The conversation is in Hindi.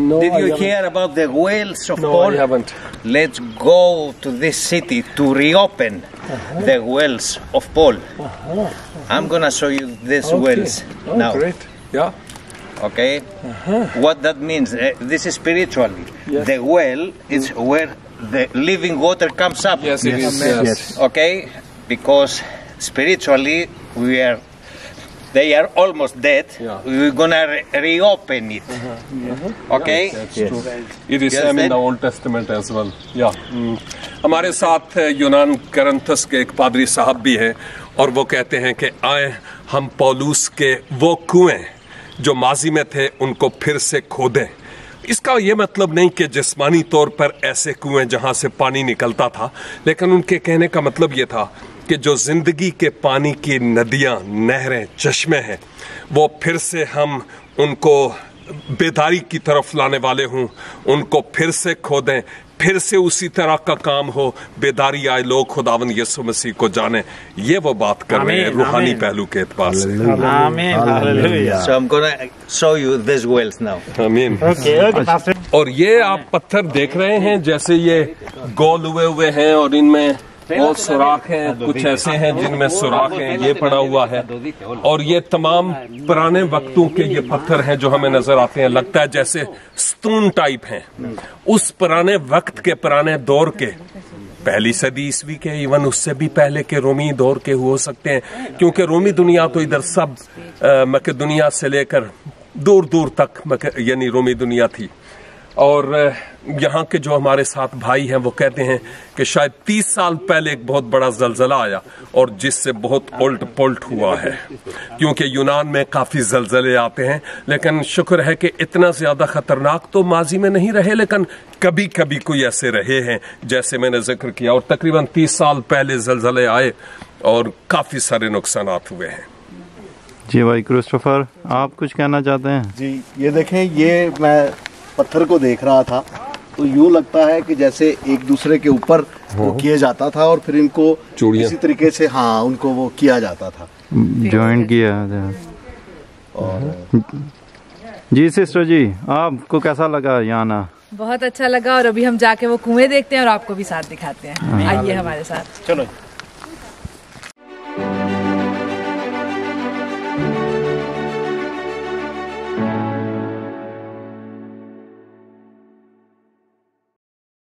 No, Did you hear about the wells of No, Paul? I haven't. Let's go to this city to reopen the wells of Paul. I'm gonna show you these wells now. Great. Yeah. Okay. What that means? This is spiritually. Yes. The well is where the living water comes up. Yes, it is. Yes. Okay, because spiritually they are almost dead. Yeah. We're gonna reopen it. Okay. That's true. It is in the Old Testament as well. Yeah. हमारे साथ यूनान करंथस के एक पादरी साहब भी हैं और वो कहते हैं कि आए हम पौलुस के वो कुएं जो माजी में थे उनको फिर से खोदें। इसका ये मतलब नहीं कि जिस्मानी तौर पर ऐसे कुएं जहां से पानी निकलता था, लेकिन उनके कहने का मतलब ये था कि जो जिंदगी के पानी की नदियां, नहरें, चश्मे हैं, वो फिर से हम उनको बेदारी की तरफ लाने वाले हों, उनको फिर से खोदें, फिर से उसी तरह का काम हो, बेदारी आए, लोग खुदावन यीशु मसीह को जाने। ये वो बात कर रहे हैं रूहानी पहलू के एतबार से। So I'm gonna show you these wells now. आमीन। और ये आप पत्थर देख रहे हैं जैसे ये गोल हुए हैं और इनमें बहुत सुराख हैं, कुछ ऐसे हैं जिनमें सुराख हैं, ये पड़ा हुआ है। और ये तमाम पुराने वक्तों के ये पत्थर हैं जो हमें नजर आते हैं, लगता है जैसे स्तून टाइप हैं। उस पुराने वक्त के, पुराने दौर के, पहली सदी ईस्वी के, इवन उससे भी पहले के रोमी दौर के हो सकते हैं, क्योंकि रोमी दुनिया तो इधर सब मकेदुनिया से लेकर दूर दूर तक यानी रोमी दुनिया थी। और यहाँ के जो हमारे साथ भाई हैं वो कहते हैं कि शायद 30 साल पहले एक बहुत बड़ा जलजला आया और जिससे बहुत उल्ट पुल्ट हुआ है, क्योंकि यूनान में काफ़ी जलजले आते हैं, लेकिन शुक्र है कि इतना ज़्यादा ख़तरनाक तो माजी में नहीं रहे, लेकिन कभी कभी कोई ऐसे रहे हैं जैसे मैंने जिक्र किया। और तकरीबन 30 साल पहले जलजले आए और काफ़ी सारे नुकसानात हुए हैं। जी भाई क्रिस्टोफर, आप कुछ कहना चाहते हैं? जी, ये देखें, ये मैं पत्थर को देख रहा था तो यूं लगता है कि जैसे एक दूसरे के ऊपर वो किया जाता था और फिर इनको इसी तरीके से उनको वो किया जाता था, जॉइंट किया। और जी सिस्टर जी, आपको कैसा लगा यहाँ आना? बहुत अच्छा लगा, और अभी हम जाके वो कुएं देखते हैं और आपको भी साथ दिखाते हैं। आइए हमारे साथ। चलो।